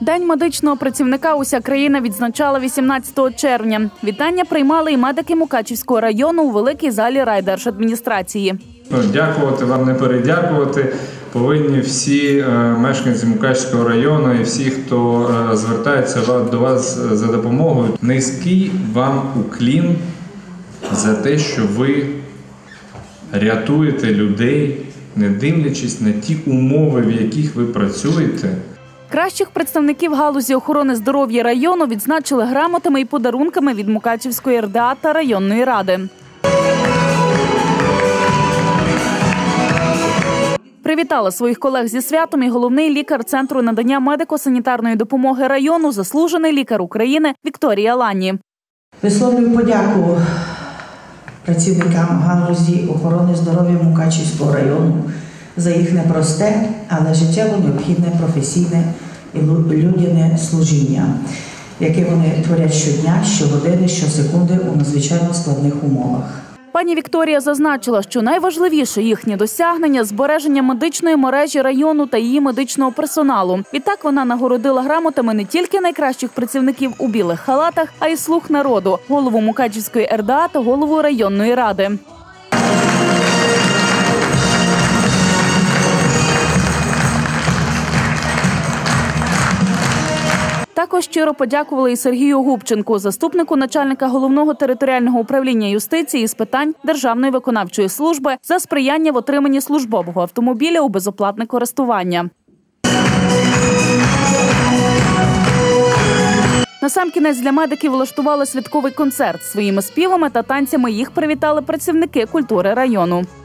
День медичного працівника уся країна відзначала 18 червня. Вітання приймали і медики Мукачівського району у великій залі райдержадміністрації. Дякувати вам, не передякувати повинні всі мешканці Мукачівського району і всі, хто звертається до вас за допомогою. Низький вам уклін за те, що ви рятуєте людей, не дивлячись на ті умови, в яких ви працюєте. Кращих представників галузі охорони здоров'я району відзначили грамотами і подарунками від Мукачівської РДА та районної ради. Привітала своїх колег зі святом і головний лікар Центру надання медико-санітарної допомоги району, заслужений лікар України Вікторія Ланні. Висловлюю подяку працівникам галузі охорони здоров'я Мукачівського району за їх непросте, але життєво необхідне професійне і людяне служіння, яке вони творять щодня, щогодини, щосекунди у надзвичайно складних умовах. Пані Вікторія зазначила, що найважливіше їхнє досягнення – збереження медичної мережі району та її медичного персоналу. Відтак вона нагородила грамотами не тільки найкращих працівників у білих халатах, а й слуг народу – голову Мукачівської РДА та голову районної ради. Також щиро подякували і Сергію Губченку, заступнику начальника Головного територіального управління юстиції з питань Державної виконавчої служби, за сприяння в отриманні службового автомобіля у безоплатне користування. Насамкінець для медиків влаштували святковий концерт. Своїми співами та танцями їх привітали працівники культури району.